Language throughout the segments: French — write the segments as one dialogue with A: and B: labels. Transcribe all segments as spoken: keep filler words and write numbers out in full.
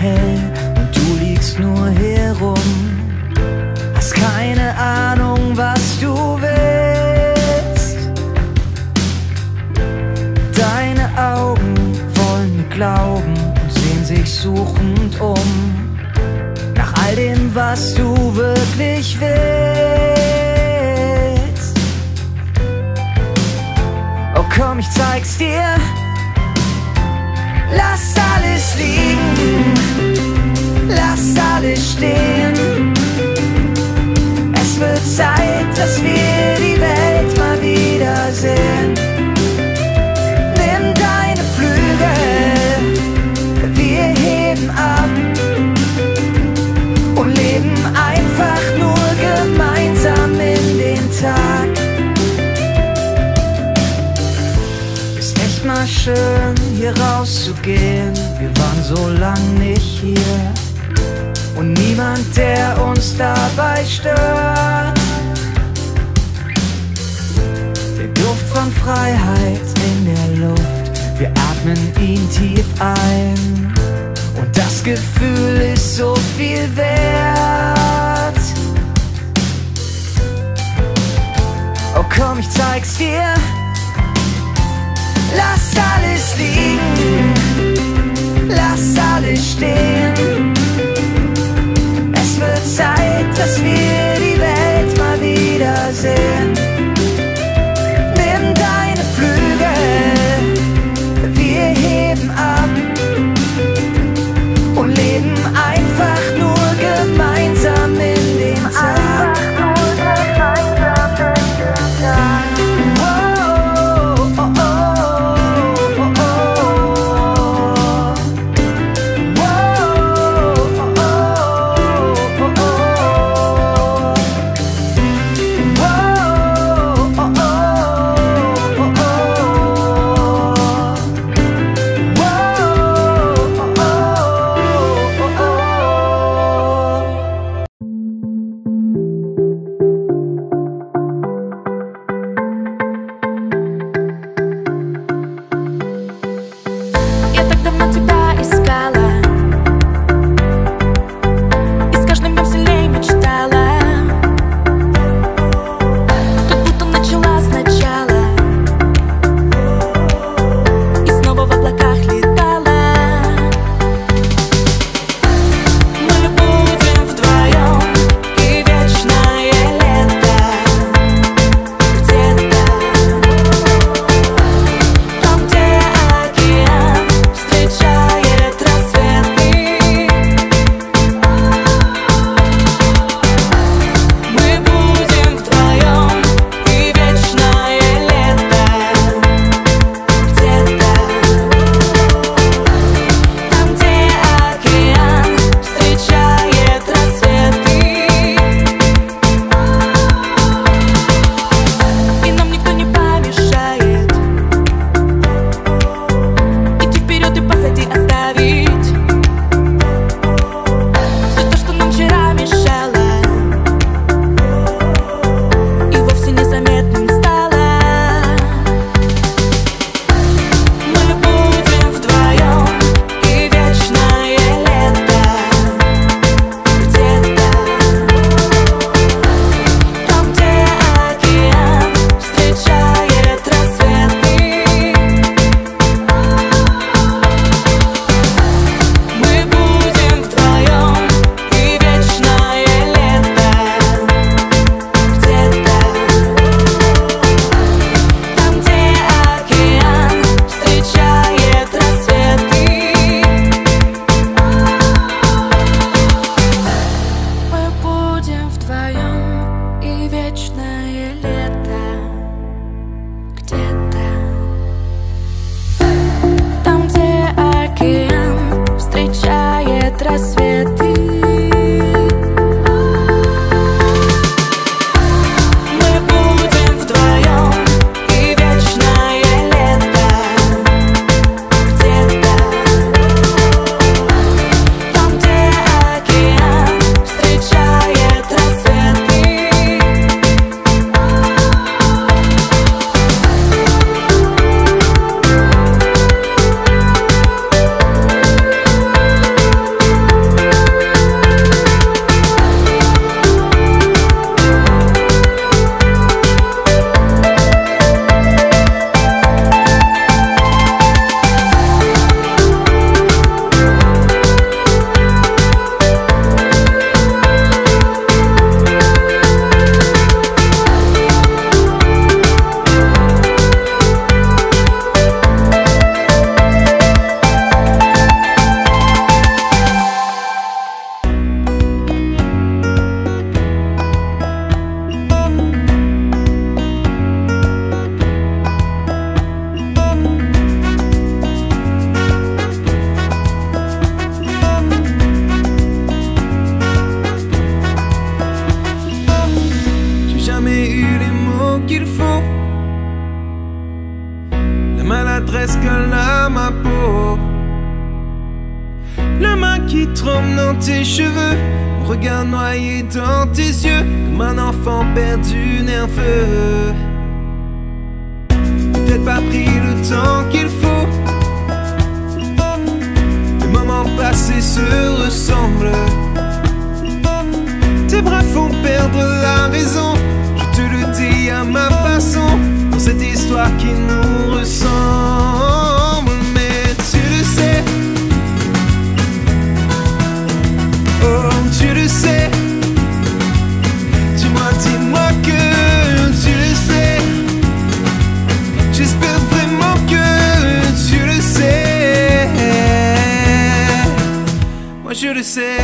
A: hell und du liegst nur hier rum. Hast keine Ahnung, was du willst. Deine Augen wollen mir glauben und sehen sich suchend um nach all dem, was du wirklich willst. Oh komm, ich zeig's dir. Lass alles liegen, lass alles stehen. Es wird Zeit, dass wir die Welt mal wiedersehen. Nimm deine Flügel, wir heben ab und leben einfach nur gemeinsam in den Tag. Ist echt mal schön, hier rauszugehen. Wir waren so lang nicht hier und niemand, der uns dabei stört. Der Duft von Freiheit in der Luft, wir atmen ihn tief ein und das Gefühl ist so viel wert. Oh komm, ich zeig's dir. Lass alles liegen, lass alles stehen. Es wird Zeit, dass wir die Welt mal wiedersehen. Nimm deine Flügel, wir heben ab und leben einfach nur gemeinsam in den Tag.
B: qui tremble dans tes cheveux, mon regard noyé dans tes yeux, comme un enfant perdu nerveux. Peut-être pas pris le temps qu'il faut, les moments passés se ressemblent. Tes bras font perdre la raison, je te le dis à ma façon, dans cette histoire qui nous ressemble. Mais tu le sais, oh tu le sais, dis-moi, dis-moi que tu le sais. J'espère vraiment que tu le sais. Moi je le sais.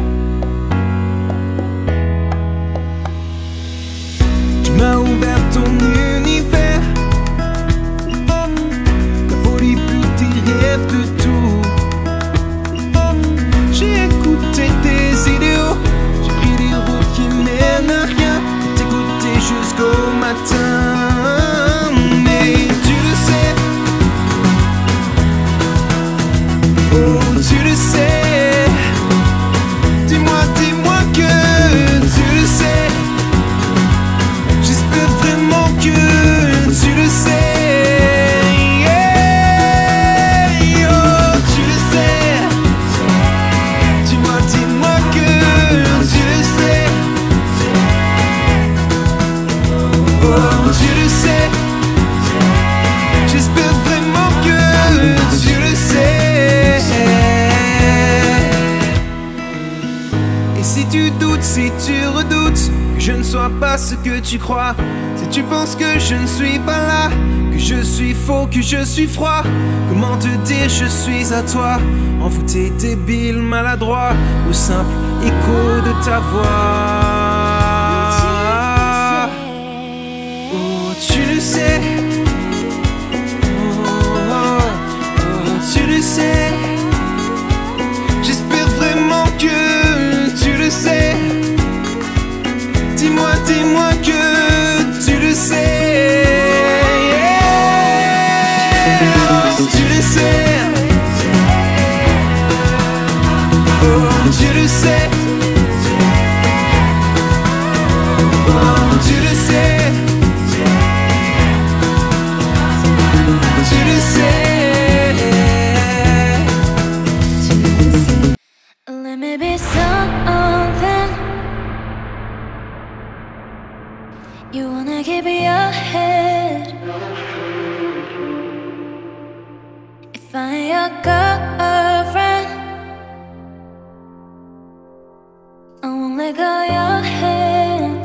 B: Tu m'as ouvert ton univers, la folie plus tes rêves de tout. J'ai écouté tes idéaux, j'ai pris des routes qui mènent à rien, j'ai écouté jusqu'au matin. Mais tu le sais, oh tu le sais, dis-moi, dis-moi que tu le sais. J'espère vraiment que tu le sais, yeah. Oh tu le sais, dis-moi, dis-moi que tu le sais. Oh tu le sais, j'espère vraiment que tu le sais. Et si tu doutes, si tu redoutes que je ne sois pas ce que tu crois, si tu penses que je ne suis pas là, que je suis faux, que je suis froid, comment te dire je suis à toi, envoûté, débile, maladroit, au simple écho de ta voix. Oh tu le sais, oh, oh, oh, tu le sais, j'espère vraiment que tu le sais. Dis-moi, dis-moi que tu le sais, yeah. Oh, tu le sais, oh tu le sais, oh tu le sais, tu le sais.
C: Let me be something you wanna keep in your head. If I ain't your girlfriend, I won't let go of your hand.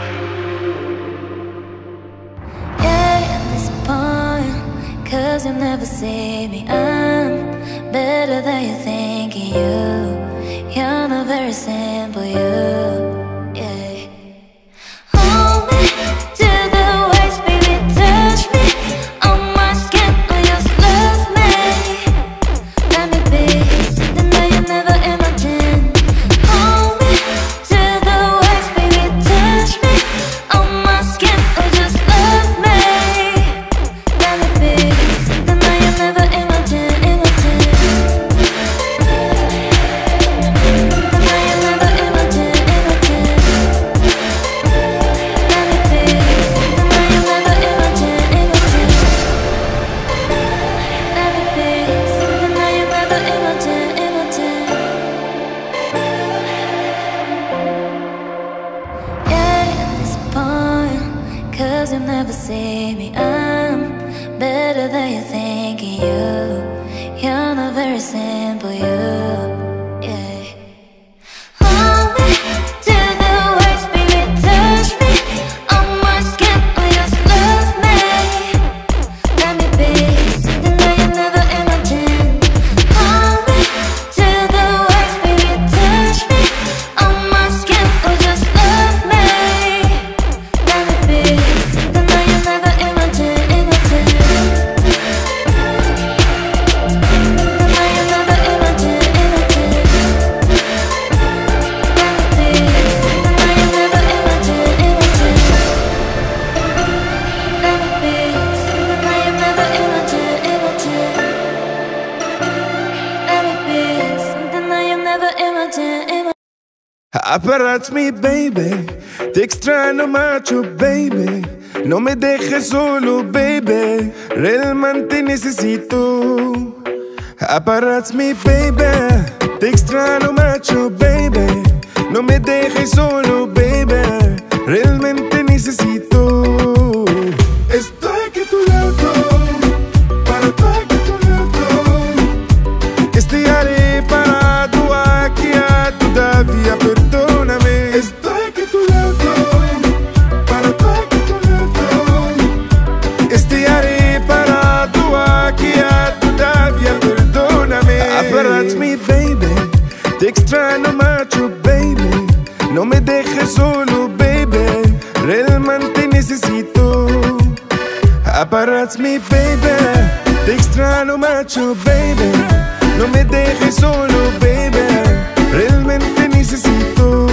C: Yeah, at this point, cause you'll never see me. I'm better than you think you. You're not very simple, you. Yeah. Hold me to the waist, baby, touch me on my skin, or just love me. Let me be something that you never imagined. Hold me to the waist, baby, touch me on my skin, or just love me. Let me be something that you never imagined, imagined. Something that you never imagined, imagined. Let me be something that you never imagined, imagined. Let me be something that you never imagined, imagined. Yeah, at this point, cause you'll never see me. I'm better than you think you. You're not very simple, you. Yeah. Hold me to the waist, baby, touch me on my skin, or just love me. Let me be something that you never imagined. Hold me to the waist, baby, touch me on my skin, or just love me. Let me be something that you never imagined, imagined. Something that you never imagined, imagined.
B: Apparat mi baby, te extraño macho baby. No me dejes solo baby, realmente necesito. Apparat mi baby, te extraño macho baby. No me dejes solo baby, realmente necesito. Estoy aquí a tu lado, para estar aquí a tu lado. Estaré parado aquí a todavía, perdóname. Estoy aquí a tu lado, para estar aquí a tu lado. Estaré parado aquí a todavía, perdóname. Apparat mi baby, te extraño macho baby. No me dejes solo baby, realmente necesito. Apparat mi baby, te extraño macho baby. No me dejes solo baby, realmente necesito.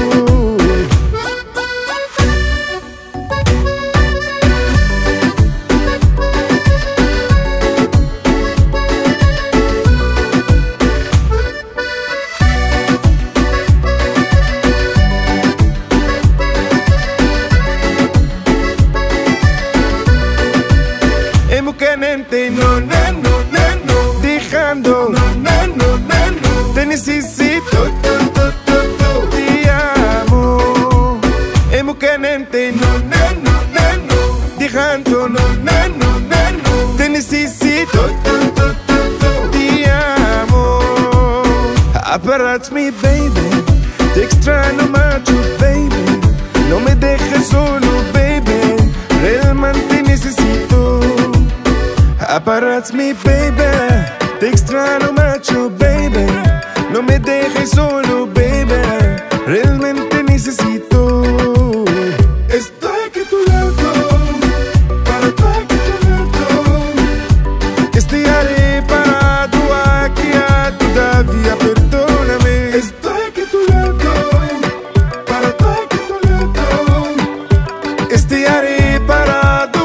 B: Emocanente, no, no, no, no, no. Dejando, no, no, no, no, no. Te necesito, to, to, to, to. Te amo. Emocanente, no, no, no, no, no. Dejando, no, no, no, no, no. Te necesito, to, to, to, to. Te amo. Apparat mi baby, te extraño macho baby. No me dejes solo baby, realmente necesito. Apparat mi baby, te extraño macho baby. No me dejes solo baby, realmente necesito. Estoy aquí a tu lado, para estar aquí a tu lado. Estaré parado aquí a todavía, perdóname. Estoy aquí a tu lado, para estar aquí a tu lado. Estaré parado.